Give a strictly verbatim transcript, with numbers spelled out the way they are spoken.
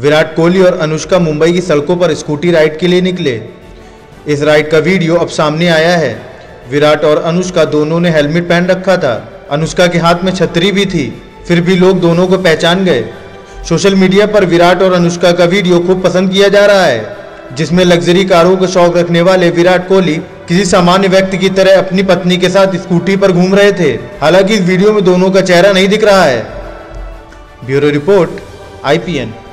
विराट कोहली और अनुष्का मुंबई की सड़कों पर स्कूटी राइड के लिए निकले। इस राइड का वीडियो अब सामने आया है। विराट और अनुष्का दोनों ने हेलमेट पहन रखा था। अनुष्का के हाथ में छतरी भी थी, फिर भी लोग दोनों को पहचान गए। सोशल मीडिया पर विराट और अनुष्का का वीडियो खूब पसंद किया जा रहा है, जिसमें लग्जरी कारों का शौक रखने वाले विराट कोहली किसी सामान्य व्यक्ति की तरह अपनी पत्नी के साथ स्कूटी पर घूम रहे थे। हालांकि इस वीडियो में दोनों का चेहरा नहीं दिख रहा है। Bureau report, I P N.